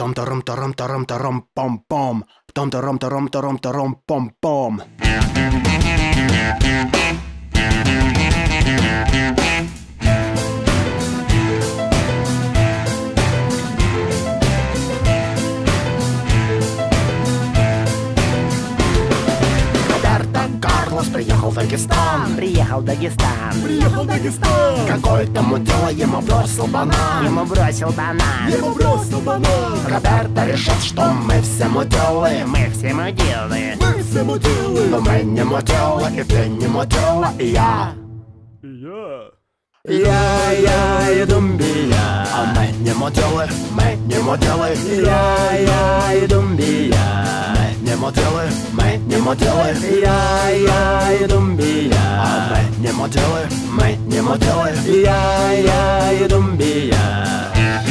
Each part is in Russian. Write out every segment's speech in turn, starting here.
Том-тарам-тарам-тарам-тарам-пам-пам. Том-тарам-тарам-тарам-тарам-пам-пам. Приехал в Дагестан. Приехал в Дагестан. Приехал в Дагестан. Какой-то мудила ему бросил банан. Ему бросил банан. Ему бросил банан. Роберто решил, что мы все мудилы. Мы все мудилы. Мы все мудилы. Но мы не мудилы, и ты не мудила, и я. Я и Думбия. А мы не мудилы, мы не мудилы. Я и Думбия. Не мудилы, мы не мудилы. Я и Думбия. А мы не мудилы, мы не мудилы. Я и Думбия.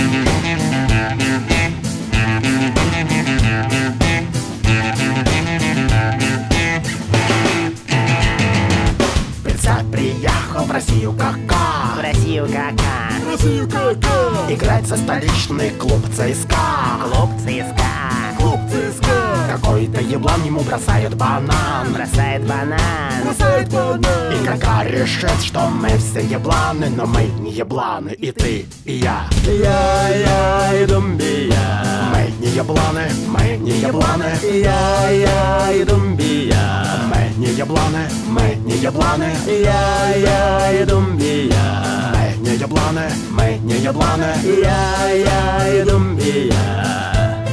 Приехал в Россию кака. В Россию кака. В Россию кака. Играть за столичный клуб ЦСКА. Клуб ЦСКА. Клуб ЦСКА. Какой-то еблан ему бросает банан. Бросает банан. Бросает банан. И кака решит, что мы все ебланы. Но мы не ебланы, и ты, и я. Я и Думбия. Мы не ебланы, мы не ебланы. Я и Думбия. Мы не ебланы, мы не ебланы. Я и Думбия. Мы не ебланы, мы не ебланы. Я и Думбия.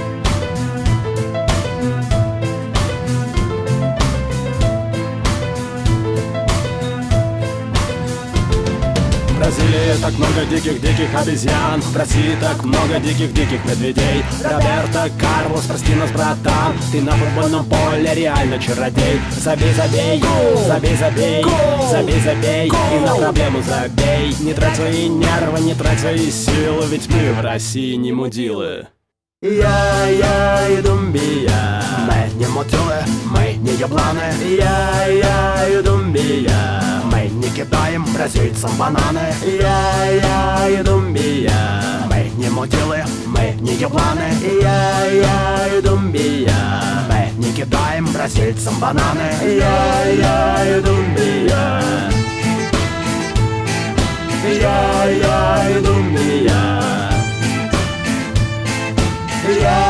В Бразилии так много диких обезьян. В России так много диких медведей. Роберто Карлос, прости нас, братан. Ты на футбольном поле реально чародей. Забей, забей, забей, забей, забей, забей. И на проблему забей. Не трать свои нервы, не трать свои силы. Ведь мы в России не мудилы. Я и Думбия. Мы не мудилы, мы не ебланы. Я и Думбия. Мы не кидаем бразильцам бананы. Я и Думбия. Мы не мудилы, мы не ебланы. Я и Думбия. Мы не кидаем бразильцам бананы. Я и Думбия. Я и Думбия. Yeah.